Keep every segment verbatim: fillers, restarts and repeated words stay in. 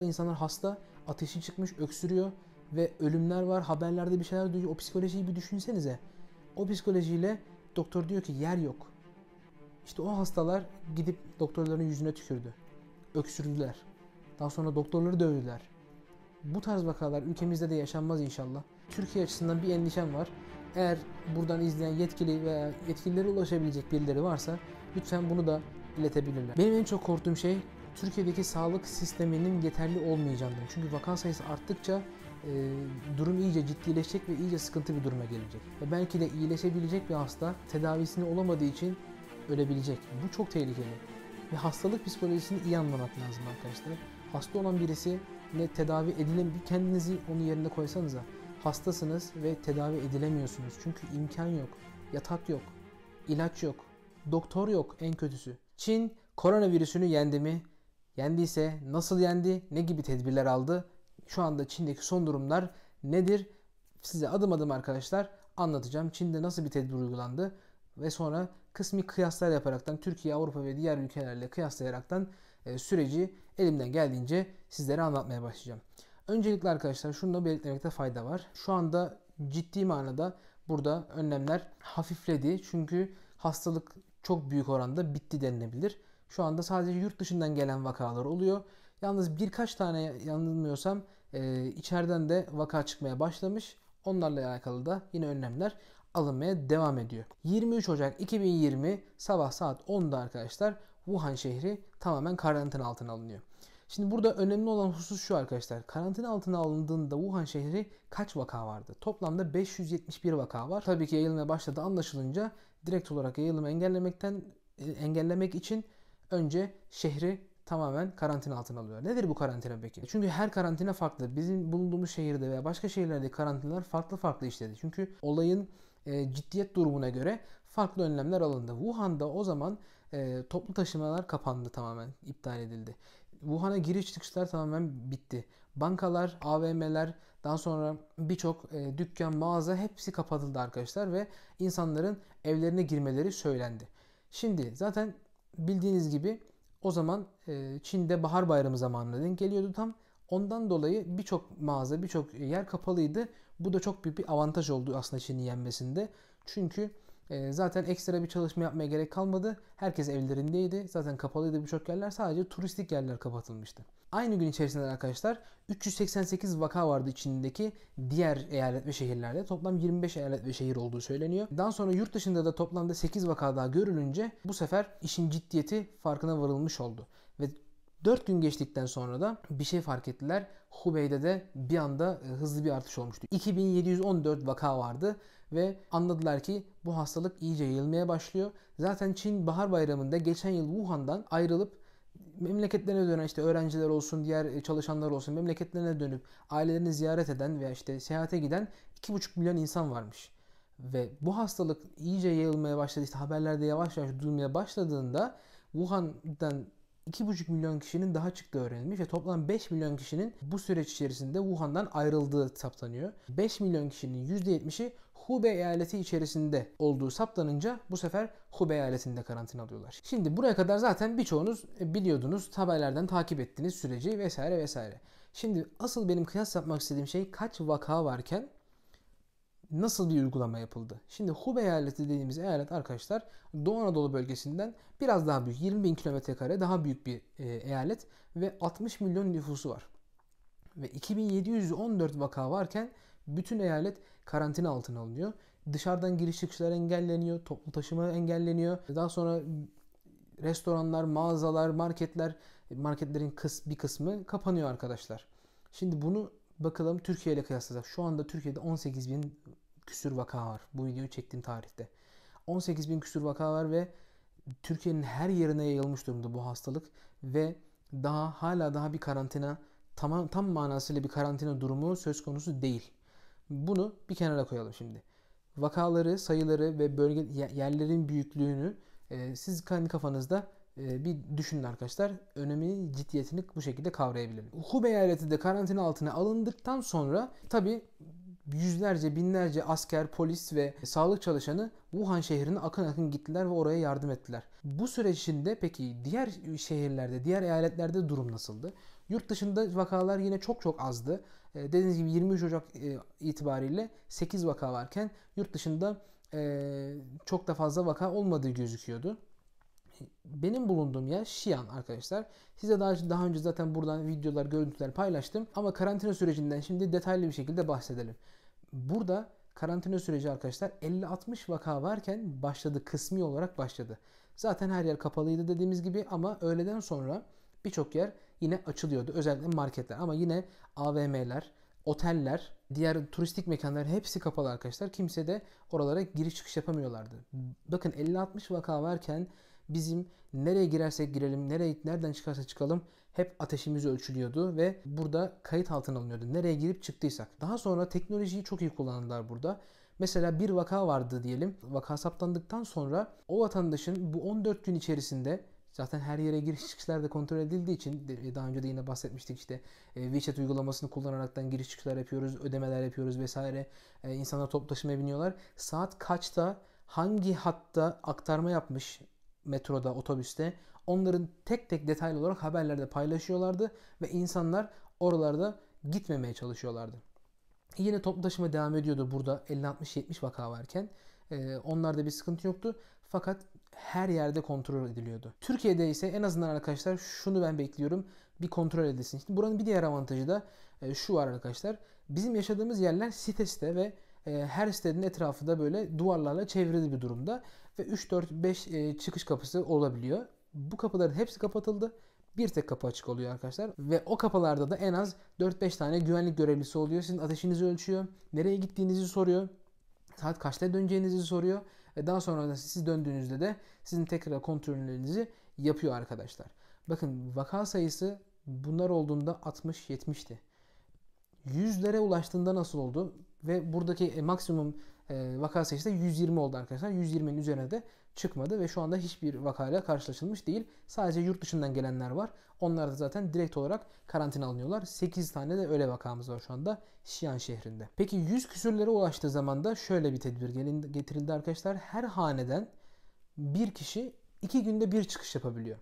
İnsanlar hasta, ateşi çıkmış, öksürüyor ve ölümler var, haberlerde bir şeyler duyuyor. O psikolojiyi bir düşünsenize. O psikolojiyle doktor diyor ki yer yok. İşte o hastalar gidip doktorların yüzüne tükürdü. Öksürdüler. Daha sonra doktorları dövdüler. Bu tarz vakalar ülkemizde de yaşanmaz inşallah. Türkiye açısından bir endişem var. Eğer buradan izleyen yetkili veya yetkililere ulaşabilecek birileri varsa lütfen bunu da iletebilirler. Benim en çok korktuğum şey Türkiye'deki sağlık sisteminin yeterli olmayacağından. Çünkü vaka sayısı arttıkça e, durum iyice ciddileşecek ve iyice sıkıntı bir duruma gelecek. Ve belki de iyileşebilecek bir hasta tedavisini olamadığı için ölebilecek. Bu çok tehlikeli. Ve hastalık psikolojisini iyi anlamak lazım arkadaşlar. Hasta olan birisi ne tedavi edilemiyor. Kendinizi onun yerine koysanıza. Hastasınız ve tedavi edilemiyorsunuz. Çünkü imkan yok. Yatak yok. İlaç yok. Doktor yok en kötüsü. Çin koronavirüsünü yendi mi? Yendiyse nasıl yendi? Ne gibi tedbirler aldı? Şu anda Çin'deki son durumlar nedir? Size adım adım arkadaşlar anlatacağım. Çin'de nasıl bir tedbir uygulandı? Ve sonra kısmi kıyaslar yaparaktan Türkiye, Avrupa ve diğer ülkelerle kıyaslayaraktan e, süreci elimden geldiğince sizlere anlatmaya başlayacağım. Öncelikle arkadaşlar şunu da belirtmekte fayda var. Şu anda ciddi manada burada önlemler hafifledi. Çünkü hastalık çok büyük oranda bitti denilebilir. Şu anda sadece yurt dışından gelen vakalar oluyor. Yalnız birkaç tane yanılmıyorsam e, içeriden de vaka çıkmaya başlamış. Onlarla alakalı da yine önlemler alınmaya devam ediyor. yirmi üç Ocak iki bin yirmi sabah saat onda arkadaşlar Wuhan şehri tamamen karantina altına alınıyor. Şimdi burada önemli olan husus şu arkadaşlar. Karantina altına alındığında Wuhan şehri kaç vaka vardı? Toplamda beş yüz yetmiş bir vaka var. Tabii ki yayılmaya başladı anlaşılınca direkt olarak yayılımı engellemekten engellemek için önce şehri tamamen karantina altına alıyor. Nedir bu karantina peki? Çünkü her karantina farklı. Bizim bulunduğumuz şehirde veya başka şehirlerdeki karantinalar farklı farklı işledi. Çünkü olayın e, ciddiyet durumuna göre farklı önlemler alındı. Wuhan'da o zaman e, toplu taşımalar kapandı, tamamen iptal edildi. Wuhan'a giriş çıkışlar tamamen bitti. Bankalar, A V M'ler, daha sonra birçok e, dükkan, mağaza hepsi kapatıldı arkadaşlar ve insanların evlerine girmeleri söylendi. Şimdi zaten bildiğiniz gibi o zaman e, Çin'de bahar bayramı zamanına denk geliyordu tam. Ondan dolayı birçok mağaza, birçok yer kapalıydı. Bu da çok büyük bir avantaj oldu aslında Çin'in yenmesinde. Çünkü e, zaten ekstra bir çalışma yapmaya gerek kalmadı. Herkes evlerindeydi. Zaten kapalıydı birçok yerler. Sadece turistik yerler kapatılmıştı. Aynı gün içerisinde arkadaşlar üç yüz seksen sekiz vaka vardı Çin'deki diğer eyalet ve şehirlerde. Toplam yirmi beş eyalet ve şehir olduğu söyleniyor. Daha sonra yurt dışında da toplamda sekiz vaka daha görülünce bu sefer işin ciddiyeti farkına varılmış oldu. Ve dört gün geçtikten sonra da bir şey fark ettiler. Hubei'de de bir anda hızlı bir artış olmuştu. iki bin yedi yüz on dört vaka vardı ve anladılar ki bu hastalık iyice yayılmaya başlıyor. Zaten Çin bahar bayramında geçen yıl Wuhan'dan ayrılıp memleketlerine dönen işte öğrenciler olsun, diğer çalışanlar olsun memleketlerine dönüp ailelerini ziyaret eden veya işte seyahate giden iki buçuk milyon insan varmış. Ve bu hastalık iyice yayılmaya başladı. İşte haberlerde yavaş yavaş duyulmaya başladığında Wuhan'dan iki buçuk milyon kişinin daha çıktığı öğrenilmiş ve toplam beş milyon kişinin bu süreç içerisinde Wuhan'dan ayrıldığı saptanıyor. beş milyon kişinin yüzde yetmişi Hubei eyaleti içerisinde olduğu saptanınca bu sefer Hubei eyaletinde karantina alıyorlar. Şimdi buraya kadar zaten birçoğunuz biliyordunuz, haberlerden takip ettiniz süreci vesaire vesaire. Şimdi asıl benim kıyas yapmak istediğim şey kaç vaka varken nasıl bir uygulama yapıldı? Şimdi Hubei eyaleti dediğimiz eyalet arkadaşlar Doğu Anadolu bölgesinden biraz daha büyük, yirmi bin kilometre kare daha büyük bir e, eyalet ve altmış milyon nüfusu var. Ve iki bin yedi yüz on dört vaka varken bütün eyalet karantina altına alınıyor. Dışarıdan giriş çıkışlar engelleniyor, toplu taşıma engelleniyor. Daha sonra restoranlar, mağazalar, marketler, marketlerin kıs, bir kısmı kapanıyor arkadaşlar. Şimdi bunu bakalım Türkiye ile kıyaslasak. Şu anda Türkiye'de on sekiz bin küsür vaka var. Bu videoyu çektiğim tarihte. on sekiz bin küsür vaka var ve Türkiye'nin her yerine yayılmış durumda bu hastalık ve daha hala daha bir karantina, tam, tam manasıyla bir karantina durumu söz konusu değil. Bunu bir kenara koyalım şimdi. Vakaları, sayıları ve bölge yerlerin büyüklüğünü e, siz kendi kafanızda bir düşünün arkadaşlar. Önemini, ciddiyetini bu şekilde kavrayabilirim. Hubei eyaleti de karantina altına alındıktan sonra tabi yüzlerce, binlerce asker, polis ve sağlık çalışanı Wuhan şehrine akın akın gittiler ve oraya yardım ettiler. Bu süreç içinde peki diğer şehirlerde, diğer eyaletlerde durum nasıldı? Yurt dışında vakalar yine çok çok azdı. Dediğiniz gibi yirmi üç Ocak itibariyle sekiz vaka varken yurt dışında çok da fazla vaka olmadığı gözüküyordu. Benim bulunduğum yer Xi'an arkadaşlar. Size daha, daha önce zaten buradan videolar, görüntüler paylaştım. Ama karantina sürecinden şimdi detaylı bir şekilde bahsedelim. Burada karantina süreci arkadaşlar elli altmış vaka varken başladı, kısmi olarak başladı. Zaten her yer kapalıydı dediğimiz gibi ama öğleden sonra birçok yer yine açılıyordu. Özellikle marketler ama yine A V M'ler, oteller, diğer turistik mekanlar hepsi kapalı arkadaşlar. Kimse de oralara giriş çıkış yapamıyorlardı. Bakın elli altmış vaka varken bizim nereye girersek girelim, nereye nereden çıkarsa çıkalım hep ateşimiz ölçülüyordu ve burada kayıt altına alınıyordu. Nereye girip çıktıysak. Daha sonra teknolojiyi çok iyi kullandılar burada. Mesela bir vaka vardı diyelim. Vaka saptandıktan sonra o vatandaşın bu on dört gün içerisinde zaten her yere giriş çıkışlar da kontrol edildiği için daha önce de yine bahsetmiştik işte WeChat uygulamasını kullanaraktan giriş çıkışlar yapıyoruz, ödemeler yapıyoruz vesaire. İnsanlar toplu taşımaya biniyorlar. Saat kaçta hangi hatta aktarma yapmış metroda, otobüste onların tek tek detaylı olarak haberlerde paylaşıyorlardı ve insanlar oralarda gitmemeye çalışıyorlardı. Yine toplu taşıma devam ediyordu burada elli altmış yetmiş vaka varken. Ee, onlarda bir sıkıntı yoktu. Fakat her yerde kontrol ediliyordu. Türkiye'de ise en azından arkadaşlar şunu ben bekliyorum. Bir kontrol edilsin. Şimdi buranın bir diğer avantajı da e, şu var arkadaşlar. Bizim yaşadığımız yerler site site ve e, her sitenin etrafı da böyle duvarlarla çevrili bir durumda. Ve üç dört beş e, çıkış kapısı olabiliyor. Bu kapıların hepsi kapatıldı. Bir tek kapı açık oluyor arkadaşlar. Ve o kapılarda da en az dört beş tane güvenlik görevlisi oluyor. Sizin ateşinizi ölçüyor. Nereye gittiğinizi soruyor. Saat kaçta döneceğinizi soruyor. Ve daha sonra da siz döndüğünüzde de sizin tekrar kontrollerinizi yapıyor arkadaşlar. Bakın vaka sayısı bunlar olduğunda altmış yetmişti. Yüzlere ulaştığında nasıl oldu? Ve buradaki maksimum e, vaka sayısı da yüz yirmi oldu arkadaşlar. yüz yirminin üzerine de çıkmadı ve şu anda hiçbir vakayla karşılaşılmış değil. Sadece yurt dışından gelenler var. Onlar da zaten direkt olarak karantina alınıyorlar. sekiz tane de öyle vakamız var şu anda Xi'an şehrinde. Peki yüz küsürlere ulaştığı zaman da şöyle bir tedbir getirildi arkadaşlar. Her haneden bir kişi iki günde bir çıkış yapabiliyor.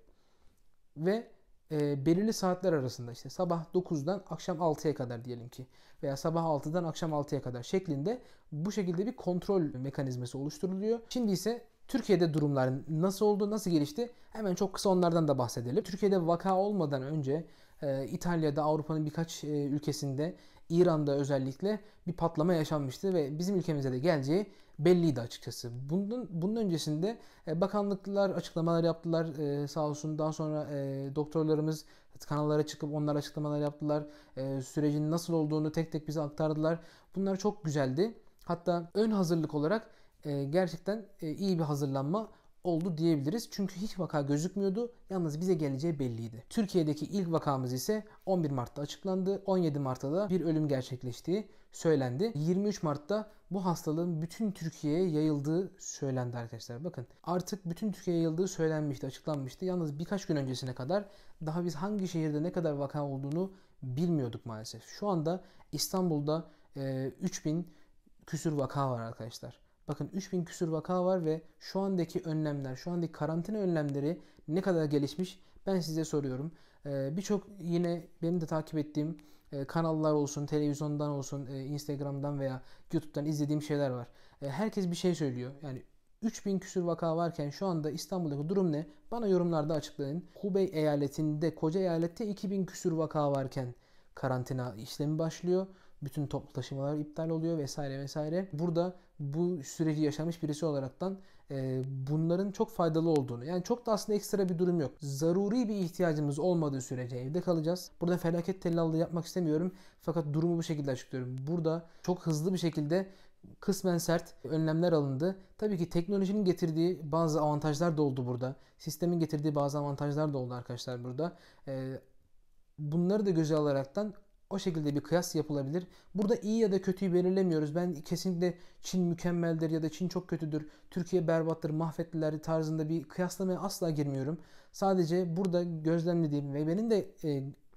Ve e, belirli saatler arasında işte sabah dokuzdan akşam altıya kadar diyelim ki veya sabah altıdan akşam altıya kadar şeklinde bu şekilde bir kontrol mekanizması oluşturuluyor. Şimdi ise Türkiye'de durumlar nasıl oldu, nasıl gelişti? Hemen çok kısa onlardan da bahsedelim. Türkiye'de vaka olmadan önce e, İtalya'da, Avrupa'nın birkaç e, ülkesinde, İran'da özellikle bir patlama yaşanmıştı ve bizim ülkemize de geleceği belliydi açıkçası. Bunun, bunun öncesinde e, bakanlıklar açıklamalar yaptılar e, sağ olsun. Daha sonra e, doktorlarımız kanallara çıkıp onlar açıklamalar yaptılar. E, sürecin nasıl olduğunu tek tek bize aktardılar. Bunlar çok güzeldi. Hatta ön hazırlık olarak e, gerçekten e, iyi bir hazırlanma oldu diyebiliriz. Çünkü hiç vaka gözükmüyordu. Yalnız bize geleceği belliydi. Türkiye'deki ilk vakamız ise on bir Mart'ta açıklandı. on yedi Mart'ta da bir ölüm gerçekleştiği söylendi. yirmi üç Mart'ta bu hastalığın bütün Türkiye'ye yayıldığı söylendi arkadaşlar. Bakın artık bütün Türkiye'ye yayıldığı söylenmişti, açıklanmıştı. Yalnız birkaç gün öncesine kadar daha biz hangi şehirde ne kadar vaka olduğunu bilmiyorduk maalesef. Şu anda İstanbul'da e, üç bin küsür vaka var arkadaşlar. Bakın üç bin küsür vaka var ve şu andaki önlemler, şu andaki karantina önlemleri ne kadar gelişmiş ben size soruyorum. Ee, Birçok yine benim de takip ettiğim e, kanallar olsun, televizyondan olsun, e, Instagram'dan veya YouTube'dan izlediğim şeyler var. E, herkes bir şey söylüyor. Yani üç bin küsür vaka varken şu anda İstanbul'daki durum ne? Bana yorumlarda açıklayın. Hubei eyaletinde, koca eyalette iki bin küsür vaka varken karantina işlemi başlıyor. Bütün toplu taşımalar iptal oluyor vesaire vesaire. Burada bu süreci yaşamış birisi olaraktan e, bunların çok faydalı olduğunu, yani çok da aslında ekstra bir durum yok. Zaruri bir ihtiyacımız olmadığı sürece evde kalacağız. Burada felaket tellallığı yapmak istemiyorum. Fakat durumu bu şekilde açıklıyorum. Burada çok hızlı bir şekilde kısmen sert önlemler alındı. Tabii ki teknolojinin getirdiği bazı avantajlar da oldu burada. Sistemin getirdiği bazı avantajlar da oldu arkadaşlar burada. E, bunları da göze alaraktan o şekilde bir kıyas yapılabilir. Burada iyi ya da kötüyü belirlemiyoruz. Ben kesinlikle Çin mükemmeldir ya da Çin çok kötüdür, Türkiye berbattır, mahvettiler tarzında bir kıyaslamaya asla girmiyorum. Sadece burada gözlemlediğim ve benim de e,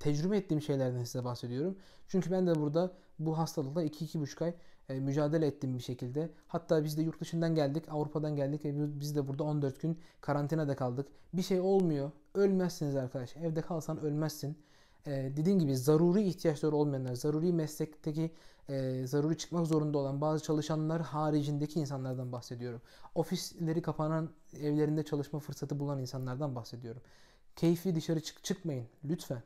tecrübe ettiğim şeylerden size bahsediyorum. Çünkü ben de burada bu hastalıkla iki iki buçuk ay e, mücadele ettim bir şekilde. Hatta biz de yurt dışından geldik, Avrupa'dan geldik ve biz de burada on dört gün karantinada kaldık. Bir şey olmuyor. Ölmezsiniz arkadaş. Evde kalsan ölmezsin. E, dediğim gibi zaruri ihtiyaçları olmayanlar, zaruri meslekteki e, zaruri çıkmak zorunda olan bazı çalışanlar haricindeki insanlardan bahsediyorum. Ofisleri kapanan, evlerinde çalışma fırsatı bulan insanlardan bahsediyorum. Keyfi dışarı çık çıkmayın lütfen.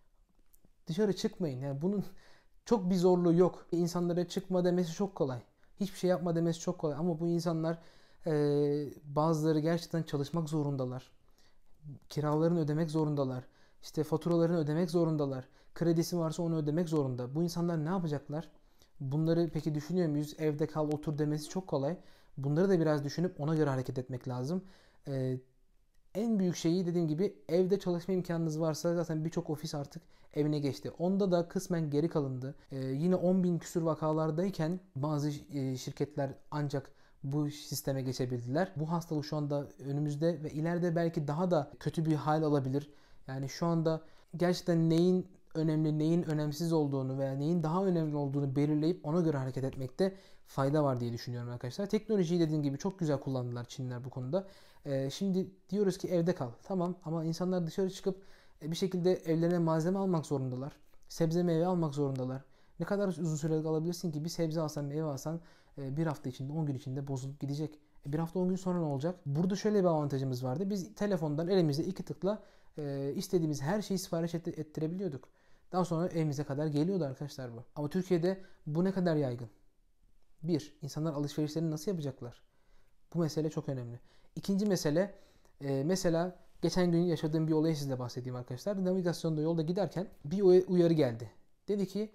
Dışarı çıkmayın. Yani bunun çok bir zorluğu yok. İnsanlara çıkma demesi çok kolay. Hiçbir şey yapma demesi çok kolay. Ama bu insanlar e, bazıları gerçekten çalışmak zorundalar. Kiralarını ödemek zorundalar. İşte faturalarını ödemek zorundalar. Kredisi varsa onu ödemek zorunda. Bu insanlar ne yapacaklar? Bunları peki düşünüyor muyuz? Evde kal, otur demesi çok kolay. Bunları da biraz düşünüp ona göre hareket etmek lazım. Ee, En büyük şeyi dediğim gibi evde çalışma imkanınız varsa zaten birçok ofis artık evine geçti. Onda da kısmen geri kalındı. Ee, yine on bin küsur vakalardayken bazı e, şirketler ancak bu sisteme geçebildiler. Bu hastalık şu anda önümüzde ve ileride belki daha da kötü bir hal alabilir. Yani şu anda gerçekten neyin önemli, neyin önemsiz olduğunu veya neyin daha önemli olduğunu belirleyip ona göre hareket etmekte fayda var diye düşünüyorum arkadaşlar. Teknolojiyi dediğim gibi çok güzel kullandılar Çinliler bu konuda. Ee, şimdi diyoruz ki evde kal. Tamam ama insanlar dışarı çıkıp e, bir şekilde evlerine malzeme almak zorundalar. Sebze meyve almak zorundalar. Ne kadar uzun süreli alabilirsin ki bir sebze alsan meyve alsan e, bir hafta içinde on gün içinde bozulup gidecek. E, bir hafta on gün sonra ne olacak? Burada şöyle bir avantajımız vardı. Biz telefondan elimizde iki tıkla e, istediğimiz her şeyi sipariş et- ettirebiliyorduk. Daha sonra evimize kadar geliyordu arkadaşlar bu. Ama Türkiye'de bu ne kadar yaygın? Bir, insanlar alışverişlerini nasıl yapacaklar? Bu mesele çok önemli. İkinci mesele, e, mesela geçen gün yaşadığım bir olayı size bahsedeyim arkadaşlar. Navigasyonda yolda giderken bir uyarı geldi. Dedi ki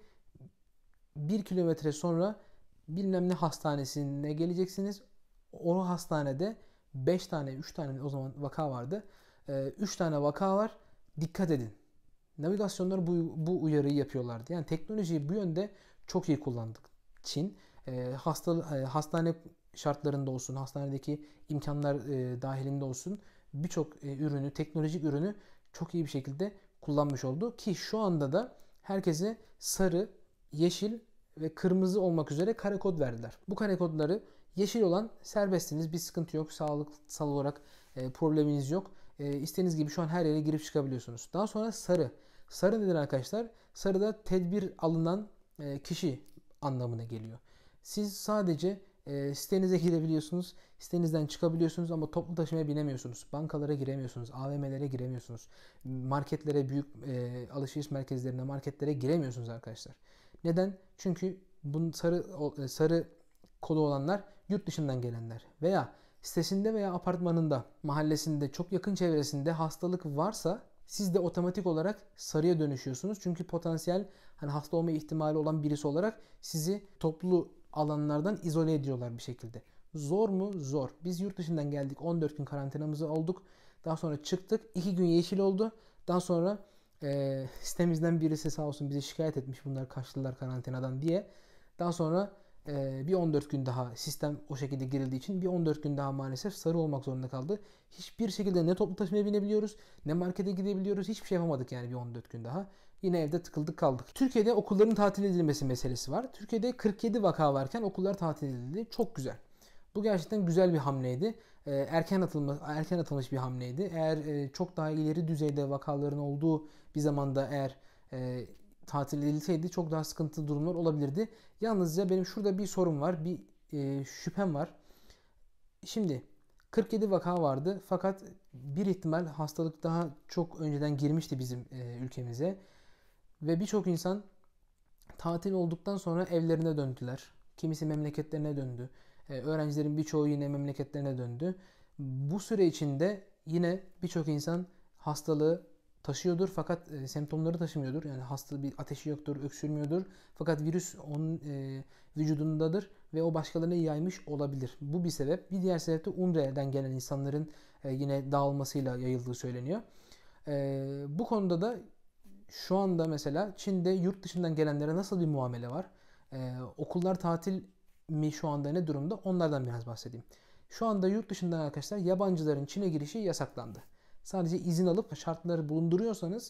bir kilometre sonra bilmem ne hastanesine geleceksiniz. O hastanede beş tane, üç tane o zaman vaka vardı. üç tane vaka var. Dikkat edin. Navigasyonlar bu, bu uyarıyı yapıyorlardı. Yani teknolojiyi bu yönde çok iyi kullandık. Çin e, hasta, e, hastane şartlarında olsun, hastanedeki imkanlar e, dahilinde olsun birçok e, ürünü, teknolojik ürünü çok iyi bir şekilde kullanmış oldu. Ki şu anda da herkese sarı, yeşil ve kırmızı olmak üzere kare kod verdiler. Bu kare kodları yeşil olan serbestsiniz, bir sıkıntı yok, sağlıksal olarak e, probleminiz yok. E, istediğiniz gibi şu an her yere girip çıkabiliyorsunuz. Daha sonra sarı. Sarı nedir arkadaşlar? Sarıda tedbir alınan e, kişi anlamına geliyor. Siz sadece e, sitenize girebiliyorsunuz, sitenizden çıkabiliyorsunuz ama toplu taşımaya binemiyorsunuz. Bankalara giremiyorsunuz, A V M'lere giremiyorsunuz. Marketlere, büyük e, alışveriş merkezlerine, marketlere giremiyorsunuz arkadaşlar. Neden? Çünkü bunun sarı sarı kodu olanlar yurt dışından gelenler veya sitesinde veya apartmanında, mahallesinde, çok yakın çevresinde hastalık varsa siz de otomatik olarak sarıya dönüşüyorsunuz. Çünkü potansiyel hani hasta olma ihtimali olan birisi olarak sizi toplu alanlardan izole ediyorlar bir şekilde. Zor mu? Zor. Biz yurt dışından geldik. on dört gün karantinamızı olduk. Daha sonra çıktık. iki gün yeşil oldu. Daha sonra e, sitemizden birisi sağ olsun bize şikayet etmiş bunlar kaçtılar karantinadan diye. Daha sonra bir on dört gün daha sistem o şekilde girildiği için bir on dört gün daha maalesef sarı olmak zorunda kaldı. Hiçbir şekilde ne toplu taşımaya binebiliyoruz ne markete gidebiliyoruz. Hiçbir şey yapamadık yani bir on dört gün daha. Yine evde tıkıldık kaldık. Türkiye'de okulların tatil edilmesi meselesi var. Türkiye'de kırk yedi vaka varken okullar tatil edildi. Çok güzel. Bu gerçekten güzel bir hamleydi. Erken atılma, erken atılmış bir hamleydi. Eğer çok daha ileri düzeyde vakaların olduğu bir zamanda eğer tatil edilseydi çok daha sıkıntılı durumlar olabilirdi. Yalnızca benim şurada bir sorum var, bir e, şüphem var. Şimdi kırk yedi vaka vardı fakat bir ihtimal hastalık daha çok önceden girmişti bizim e, ülkemize. Ve birçok insan tatil olduktan sonra evlerine döndüler. Kimisi memleketlerine döndü. E, öğrencilerin birçoğu yine memleketlerine döndü. Bu süre içinde yine birçok insan hastalığı taşıyordur fakat e, semptomları taşımıyordur. Yani hasta bir ateşi yoktur, öksürmüyordur. Fakat virüs onun e, vücudundadır ve o başkalarına yaymış olabilir. Bu bir sebep. Bir diğer sebep de Umre'den gelen insanların e, yine dağılmasıyla yayıldığı söyleniyor. E, bu konuda da şu anda mesela Çin'de yurt dışından gelenlere nasıl bir muamele var? E, okullar tatil mi şu anda ne durumda? Onlardan biraz bahsedeyim. Şu anda yurt dışından arkadaşlar yabancıların Çin'e girişi yasaklandı. Sadece izin alıp şartları bulunduruyorsanız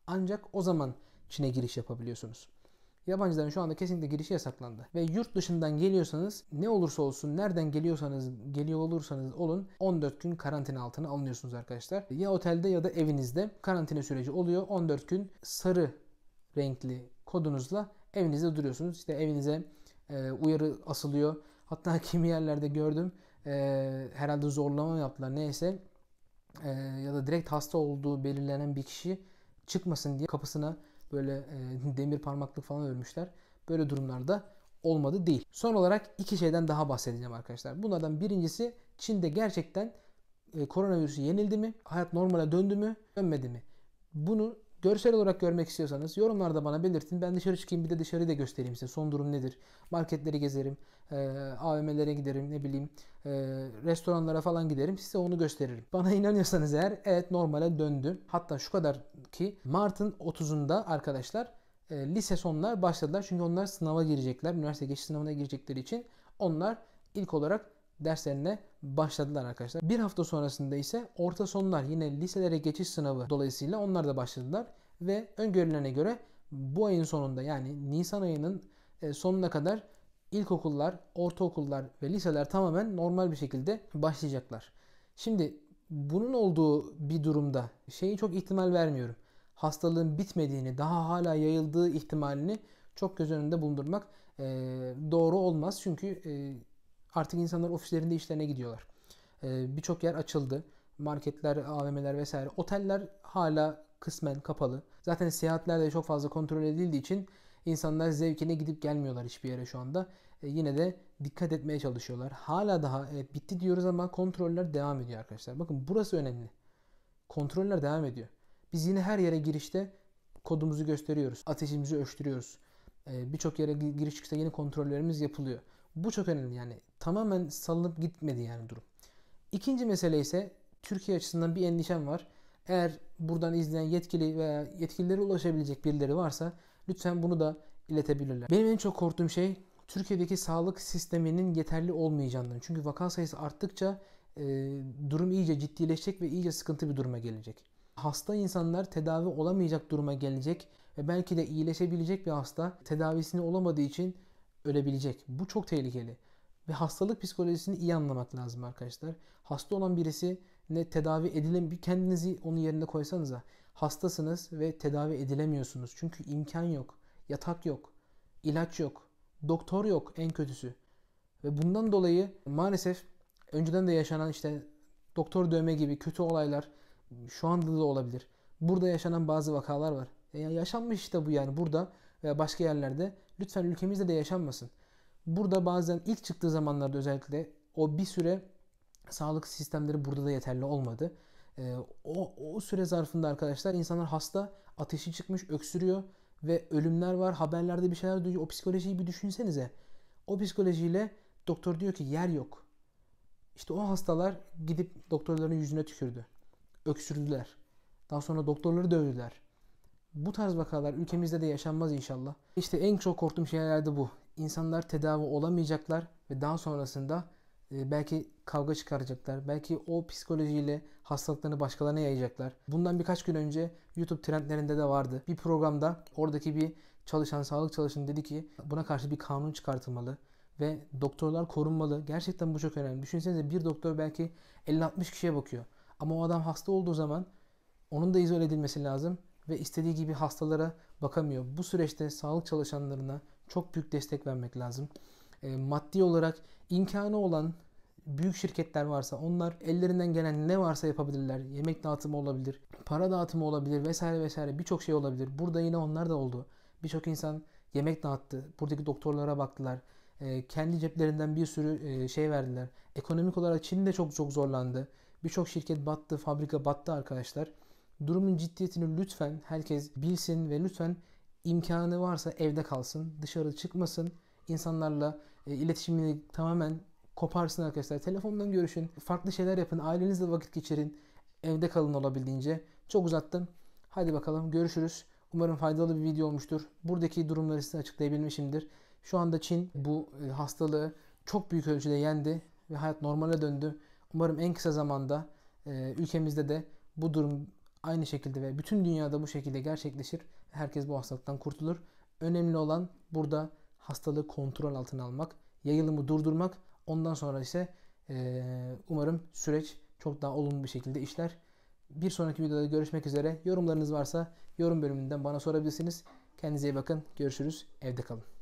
Ancak o zaman Çin'e giriş yapabiliyorsunuz. Yabancıların şu anda kesinlikle girişi yasaklandı. Ve yurt dışından geliyorsanız ne olursa olsun, nereden geliyorsanız, geliyor olursanız olun on dört gün karantina altına alınıyorsunuz arkadaşlar. Ya otelde ya da evinizde karantina süreci oluyor. on dört gün sarı renkli kodunuzla evinizde duruyorsunuz. İşte evinize e, uyarı asılıyor. Hatta kimi yerlerde gördüm e, herhalde zorlama yaptılar neyse e, ya da direkt hasta olduğu belirlenen bir kişi çıkmasın diye kapısına böyle e, demir parmaklık falan örmüşler. Böyle durumlarda olmadı değil. Son olarak iki şeyden daha bahsedeceğim arkadaşlar. Bunlardan birincisi Çin'de gerçekten e, koronavirüsü yenildi mi? Hayat normale döndü mü? Dönmedi mi? Bunu görsel olarak görmek istiyorsanız yorumlarda bana belirtin. Ben dışarı çıkayım bir de dışarıyı da göstereyim size. Son durum nedir? Marketleri gezerim. E, A V M'lere giderim. Ne bileyim e, restoranlara falan giderim. Size onu gösteririm. Bana inanıyorsanız eğer evet normale döndü. Hatta şu kadar ki Mart'ın otuzunda arkadaşlar e, lise sonlar başladılar. Çünkü onlar sınava girecekler. Üniversite geçiş sınavına girecekleri için onlar ilk olarak derslerine başladılar arkadaşlar. Bir hafta sonrasında ise orta sonlar yine liselere geçiş sınavı dolayısıyla onlar da başladılar. Ve öngörülerine göre bu ayın sonunda yani Nisan ayının sonuna kadar ilkokullar, ortaokullar ve liseler tamamen normal bir şekilde başlayacaklar. Şimdi bunun olduğu bir durumda şeyi çok ihtimal vermiyorum. Hastalığın bitmediğini, daha hala yayıldığı ihtimalini çok göz önünde bulundurmak e, doğru olmaz. Çünkü e, artık insanlar ofislerinde işlerine gidiyorlar. E, Birçok yer açıldı. Marketler, A V M'ler vesaire. Oteller hala kısmen kapalı. Zaten seyahatler de çok fazla kontrol edildiği için insanlar zevkine gidip gelmiyorlar hiçbir yere şu anda. E, yine de dikkat etmeye çalışıyorlar. Hala daha evet, bitti diyoruz ama kontroller devam ediyor arkadaşlar. Bakın burası önemli. Kontroller devam ediyor. Biz yine her yere girişte kodumuzu gösteriyoruz. Ateşimizi ölçtürüyoruz. Ee, Birçok yere giriş çıkışta yine kontrollerimiz yapılıyor. Bu çok önemli yani. Tamamen salınıp gitmedi yani durum. İkinci mesele ise Türkiye açısından bir endişem var. Eğer buradan izleyen yetkili veya yetkililere ulaşabilecek birileri varsa lütfen bunu da iletebilirler. Benim en çok korktuğum şey Türkiye'deki sağlık sisteminin yeterli olmayacağından. Çünkü vaka sayısı arttıkça e, durum iyice ciddileşecek ve iyice sıkıntı bir duruma gelecek. Hasta insanlar tedavi olamayacak duruma gelecek ve belki de iyileşebilecek bir hasta tedavisini olamadığı için ölebilecek. Bu çok tehlikeli. Ve hastalık psikolojisini iyi anlamak lazım arkadaşlar. Hasta olan birisi ne tedavi edilen bir kendinizi onun yerine koysanıza. Hastasınız ve tedavi edilemiyorsunuz. Çünkü imkan yok. Yatak yok. İlaç yok. Doktor yok en kötüsü. Ve bundan dolayı maalesef önceden de yaşanan işte doktor dövme gibi kötü olaylar şu anda da olabilir. Burada yaşanan bazı vakalar var. Yani yaşanmış işte bu yani burada veya başka yerlerde. Lütfen ülkemizde de yaşanmasın. Burada bazen ilk çıktığı zamanlarda özellikle o bir süre sağlık sistemleri burada da yeterli olmadı. Ee, o, o süre zarfında arkadaşlar insanlar hasta, ateşi çıkmış, öksürüyor ve ölümler var. Haberlerde bir şeyler duyuyor. O psikolojiyi bir düşünsenize. O psikolojiyle doktor diyor ki yer yok. İşte o hastalar gidip doktorların yüzüne tükürdü. Öksürdüler. Daha sonra doktorları dövdüler. Bu tarz vakalar ülkemizde de yaşanmaz inşallah. İşte en çok korktuğum şeyler de bu. İnsanlar tedavi olamayacaklar ve daha sonrasında e, belki kavga çıkaracaklar. Belki o psikolojiyle hastalıklarını başkalarına yayacaklar. Bundan birkaç gün önce YouTube trendlerinde de vardı. Bir programda oradaki bir çalışan, sağlık çalışanı dedi ki buna karşı bir kanun çıkartılmalı ve doktorlar korunmalı. Gerçekten bu çok önemli. Düşünsenize bir doktor belki elli altmış kişiye bakıyor. Ama o adam hasta olduğu zaman onun da izole edilmesi lazım ve istediği gibi hastalara bakamıyor. Bu süreçte sağlık çalışanlarına çok büyük destek vermek lazım. E, maddi olarak imkanı olan büyük şirketler varsa onlar ellerinden gelen ne varsa yapabilirler. Yemek dağıtımı olabilir, para dağıtımı olabilir vesaire vesaire birçok şey olabilir. Burada yine onlar da oldu. Birçok insan yemek dağıttı. Buradaki doktorlara baktılar. E, kendi ceplerinden bir sürü e, şey verdiler. Ekonomik olarak Çin de çok çok zorlandı. Birçok şirket battı, fabrika battı arkadaşlar. Durumun ciddiyetini lütfen herkes bilsin ve lütfen imkanı varsa evde kalsın, dışarı çıkmasın, insanlarla e, iletişimini tamamen koparsın arkadaşlar. Telefondan görüşün, farklı şeyler yapın, ailenizle vakit geçirin, evde kalın olabildiğince. Çok uzattım. Hadi bakalım görüşürüz. Umarım faydalı bir video olmuştur. Buradaki durumları size açıklayabilmişimdir. Şu anda Çin bu e, hastalığı çok büyük ölçüde yendi ve hayat normale döndü. Umarım en kısa zamanda e, ülkemizde de bu durum aynı şekilde ve bütün dünyada bu şekilde gerçekleşir. Herkes bu hastalıktan kurtulur. Önemli olan burada hastalığı kontrol altına almak, yayılımı durdurmak. Ondan sonra ise e, umarım süreç çok daha olumlu bir şekilde işler. Bir sonraki videoda görüşmek üzere. Yorumlarınız varsa yorum bölümünden bana sorabilirsiniz. Kendinize iyi bakın. Görüşürüz. Evde kalın.